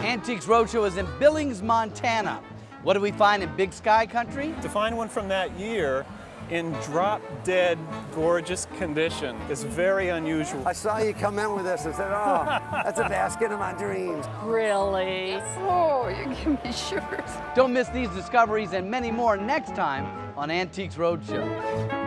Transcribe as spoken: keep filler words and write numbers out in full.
Antiques Roadshow is in Billings, Montana. What do we find in Big Sky Country? To find one from that year in drop-dead, gorgeous condition is very unusual. I saw you come in with this and said, oh, that's a basket of my dreams. Really? Oh, you give me shivers. Don't miss these discoveries and many more next time on Antiques Roadshow.